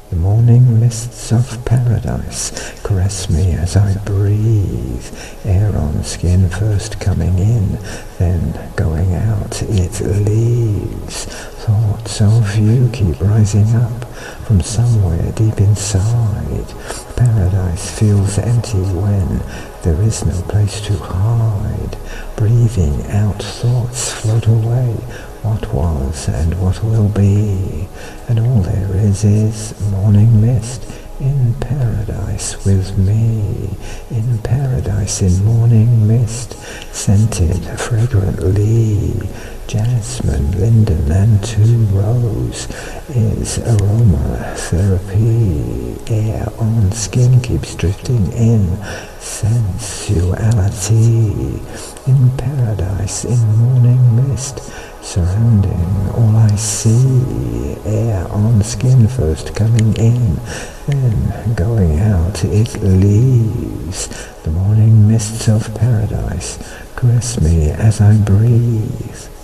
The morning mists of paradise caress me as I breathe. Air on skin first coming in, then going out it leaves. Thoughts of you keep rising up from somewhere deep inside. Paradise feels empty when there is no place to hide. Breathing out thoughts float away, what was and what will be, and all there is morning mist in paradise with me. In paradise in morning mist, scented fragrantly. Jasmine, linden and tuberose is aromatherapy. Air on skin keeps drifting in sensuality. In paradise in morning mist, surrounding all I see. Air on skin first coming in, then going out it leaves. The morning mists of paradise caress me as I breathe.